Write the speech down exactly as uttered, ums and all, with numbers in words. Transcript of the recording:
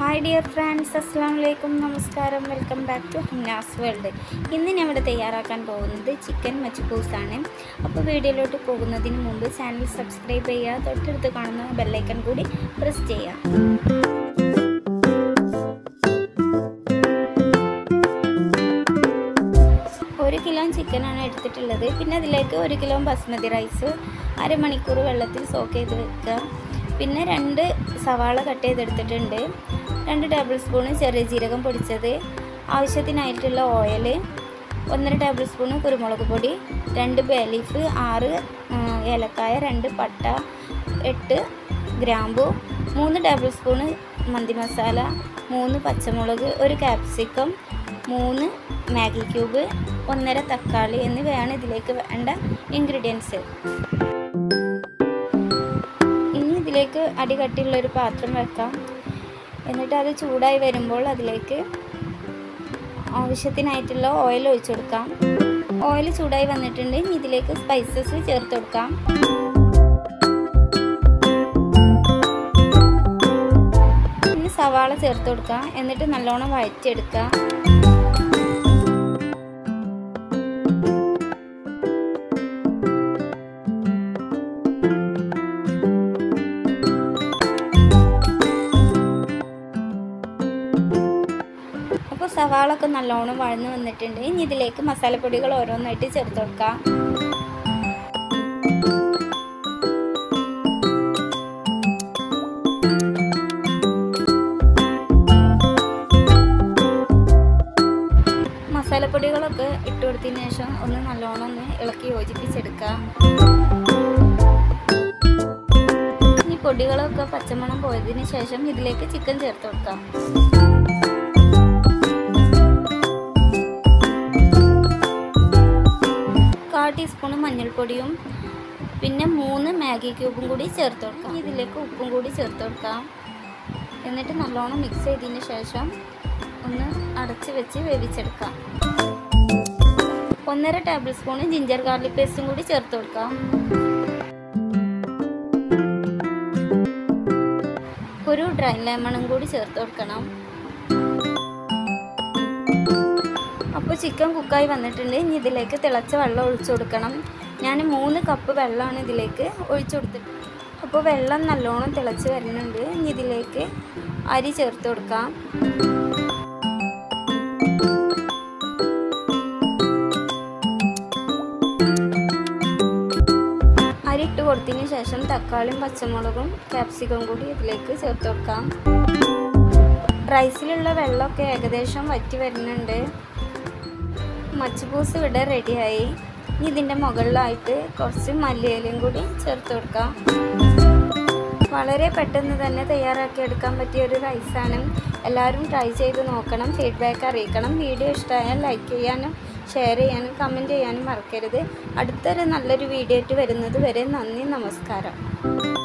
Hi dear friends, അസ്സലാമു അലൈക്കും, നമസ്കാരം. Welcome back to Hina's world. ഇന്ന് ഞാൻ ഇവിടെ തയ്യാറാക്കാൻ പോകുന്നത് ചിക്കൻ മച്ചുപൂസാണ്. അപ്പോൾ വീഡിയോയിലോട്ട് പോകുന്നതിന് മുമ്പ് ചാനൽ സബ്സ്ക്രൈബ് ചെയ്യുക, തൊട്ടടുത്ത് കാണുന്ന ബെല്ലൈക്കൺ കൂടി പ്രസ് ചെയ്യുക. ഒരു കിലോ ചിക്കനാണ് എടുത്തിട്ടുള്ളത്. പിന്നെ അതിലേക്ക് ഒരു കിലോ ബസ്മതി റൈസ് അരമണിക്കൂർ വെള്ളത്തിൽ സോക്ക് ചെയ്ത് വെക്കുക. പിന്നെ രണ്ട് സവാള കട്ട് ചെയ്തെടുത്തിട്ടുണ്ട്. രണ്ട് ടേബിൾ സ്പൂണ് ചെറിയ ജീരകം പൊടിച്ചത്, ആവശ്യത്തിനായിട്ടുള്ള ഓയിൽ, ഒന്നര ടേബിൾ സ്പൂണ് കുരുമുളക് പൊടി, രണ്ട് ബേ ലീഫ്, ആറ് ഏലക്കായ, രണ്ട് പട്ട, എട്ട് ഗ്രാമ്പു, മൂന്ന് ടേബിൾ സ്പൂണ് മന്തി മസാല, മൂന്ന് പച്ചമുളക്, ഒരു ക്യാപ്സിക്കം, മൂന്ന് മാഗി ക്യൂബ്, ഒന്നര തക്കാളി എന്നിവയാണ് ഇതിലേക്ക് വേണ്ട ഇൻഗ്രീഡിയൻസ്. ഇനി ഇതിലേക്ക് അടികട്ടിയുള്ളൊരു പാത്രം വെക്കാം. എന്നിട്ട് അത് ചൂടായി വരുമ്പോൾ അതിലേക്ക് ആവശ്യത്തിനായിട്ടുള്ള ഓയിൽ ഒഴിച്ചു കൊടുക്കാം. ഓയിൽ ചൂടായി വന്നിട്ടുണ്ട്. ഇനി ഇതിലേക്ക് സ്പൈസസ് ചേർത്ത് കൊടുക്കാം. ഇനി സവാള ചേർത്ത് കൊടുക്കാം. എന്നിട്ട് നല്ലോണം വഴറ്റിയെടുക്കാം. അപ്പോൾ സവാളൊക്കെ നല്ലോണം വഴന്ന് വന്നിട്ടുണ്ട്. ഇനി ഇതിലേക്ക് മസാലപ്പൊടികൾ ഓരോന്നായിട്ട് ചേർത്ത് കൊടുക്കാം. മസാലപ്പൊടികളൊക്കെ ഇട്ട് കൊടുത്തതിന് ശേഷം ഒന്ന് നല്ലോണം ഒന്ന് ഇളക്കി യോജിപ്പിച്ചെടുക്കാം. ഈ പൊടികളൊക്കെ പച്ചമണം പോയതിന് ശേഷം ഇതിലേക്ക് ചിക്കൻ ചേർത്ത് കൊടുക്കാം. കാൽ ടീസ്പൂൺ മഞ്ഞൾപ്പൊടിയും പിന്നെ മൂന്ന് മാഗി ക്യൂബും കൂടി ചേർത്ത് കൊടുക്കാം. ഇതിലേക്ക് ഉപ്പും കൂടി ചേർത്ത് കൊടുക്കാം. എന്നിട്ട് നല്ലോണം മിക്സ് ചെയ്തതിന് ശേഷം ഒന്ന് അടച്ച് വെച്ച് വേവിച്ചെടുക്കാം. ഒന്നര ടേബിൾ സ്പൂൺ ജിഞ്ചർ ഗാർലിക് പേസ്റ്റും കൂടി ചേർത്ത് കൊടുക്കാം. ഒരു ഡ്രൈ ലെമണും കൂടി ചേർത്ത് കൊടുക്കണം. അപ്പോൾ ചിക്കൻ കുക്കായി വന്നിട്ടുണ്ട്. ഇനി ഇതിലേക്ക് തിളച്ച വെള്ളം ഒഴിച്ചു കൊടുക്കണം. ഞാൻ മൂന്ന് കപ്പ് വെള്ളമാണ് ഇതിലേക്ക് ഒഴിച്ചു കൊടുത്തിട്ട്. അപ്പോൾ വെള്ളം നല്ലോണം തിളച്ച് വരുന്നുണ്ട്. ഇനി ഇതിലേക്ക് അരി ചേർത്ത് കൊടുക്കാം. അരി ഇട്ട് കൊടുത്തതിന് ശേഷം തക്കാളിയും പച്ചമുളകും ക്യാപ്സിക്കം കൂടി ഇതിലേക്ക് ചേർത്ത് കൊടുക്കാം. റൈസിലുള്ള വെള്ളമൊക്കെ ഏകദേശം വറ്റി വരുന്നുണ്ട്. മച്ചുപൂസ് ഇവിടെ റെഡിയായി. ഇനി ഇതിൻ്റെ മുകളിലായിട്ട് കുറച്ച് മല്ലിയിലയും കൂടി ചേർത്ത് കൊടുക്കാം. വളരെ പെട്ടെന്ന് തന്നെ തയ്യാറാക്കി എടുക്കാൻ പറ്റിയ ഒരു റൈസാണ്. എല്ലാവരും ട്രൈ ചെയ്ത് നോക്കണം, ഫീഡ്ബാക്ക് അറിയിക്കണം. വീഡിയോ ഇഷ്ടമായാൽ ലൈക്ക് ചെയ്യാനും ഷെയർ ചെയ്യാനും കമൻറ്റ് ചെയ്യാനും മറക്കരുത്. അടുത്തൊരു നല്ലൊരു വീഡിയോ ആയിട്ട് വരുന്നത് വരെ നന്ദി, നമസ്കാരം.